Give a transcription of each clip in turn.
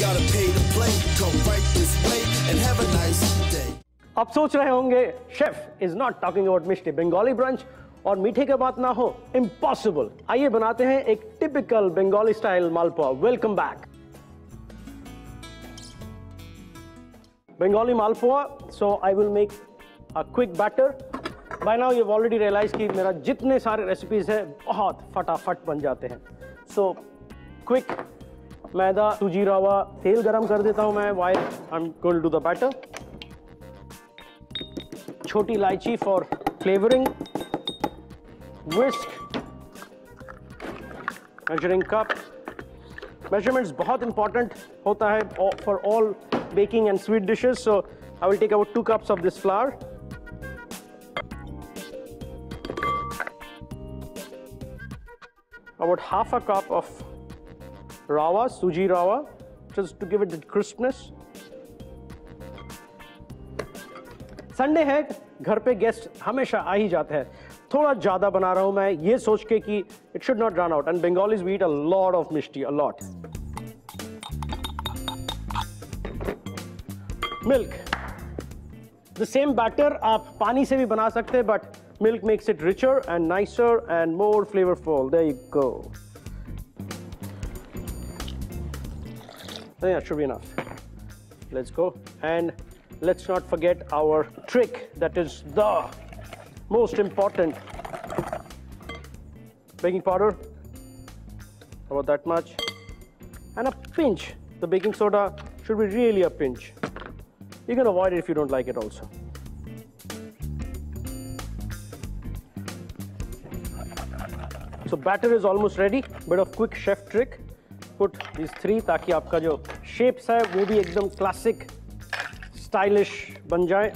gotta pay to play. Come right this way and have a nice day. आप सोच रहे होंगे chef is not talking about mishti, Bengali brunch और मीठे के बात ना हो, इम्पॉसिबल। आइए बनाते हैं एक typical Bengali style malpua. Welcome back. Bengali malpua, so I will make a quick batter. By now you already realise कि मेरा जितने सारे रेसिपीज है बहुत फटाफट बन जाते हैं। सो क्विक, मैदा, सूजी, रवा, तेल गरम कर देता हूं मैं while I am going to do the batter. छोटी इलायची for flavouring, whisk, measuring cup. Measurements बहुत इंपॉर्टेंट होता है for all baking and sweet dishes, so I will take about 2 cups of this flour, about half a cup of rava, suji rava, just to give it the crispness. Sunday है, घर पे guest हमेशा आ ही जाते हैं। थोड़ा ज्यादा बना रहा हूं मैं ये सोच के कि it should not run out, and Bengalis we eat a lot of mishti, a lot. Milk, the same batter आप पानी से भी बना सकते हैं, but milk makes it richer and nicer and more flavourful. There you go. That should be enough. Let's go, and let's not forget our trick that is the most important. Baking powder, about that much, and a pinch. The baking soda should be really a pinch. You can avoid it if you don't like it also. So batter is almost ready. Bit of quick chef trick. Put these 3 ताकि आपका जो shapes है वो भी एकदम classic, stylish बन जाए.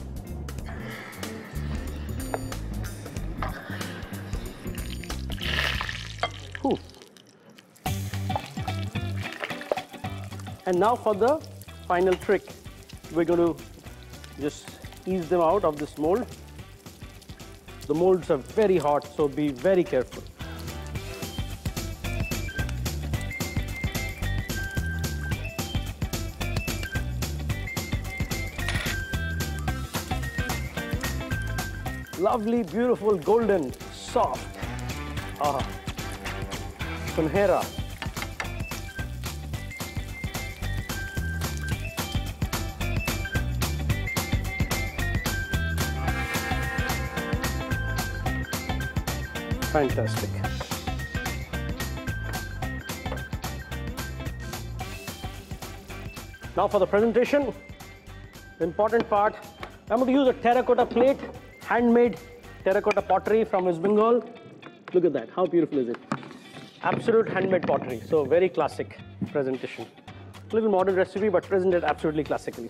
And now for the final trick. We're going to just ease them out of this mold. The molds are very hot, so be very careful. Lovely, beautiful, golden, soft. Sunhera. Fantastic. Now for the presentation, the important part, I'm going to use a terracotta plate, handmade terracotta pottery from West Bengal. Look at that, how beautiful is it? Absolute handmade pottery, so very classic presentation. A little modern recipe, but presented absolutely classically.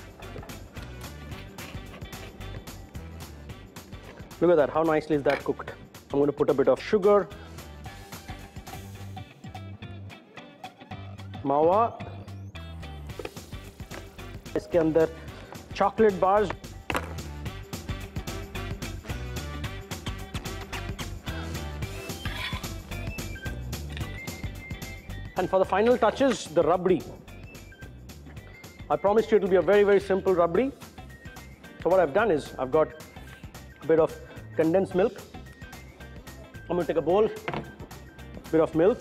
Look at that, how nicely is that cooked. I'm going to put a bit of sugar, मावा, इसके अंदर chocolate bars, and for the final touches, the rabdi. I promised you it will be a very, very simple rabdi. So what I've done is I've got a bit of condensed milk. I'm going to take a bowl, bit of milk,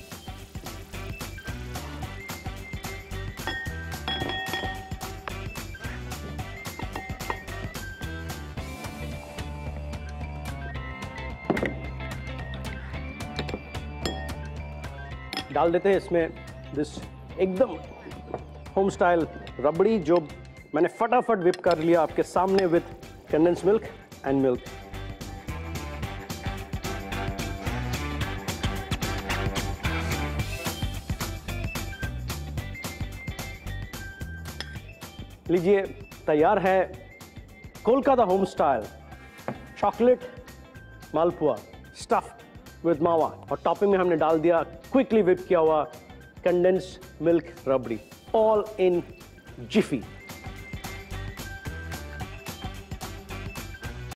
डाल देते हैं इसमें this एकदम home style रबड़ी जो मैंने फटाफट whip कर लिया आपके सामने with condensed milk and milk. लीजिए तैयार है Kolkata home style chocolate malpua stuffed with mawa और टॉपिंग में हमने डाल दिया क्विकली विप किया हुआ condensed milk rabri all in Zifi.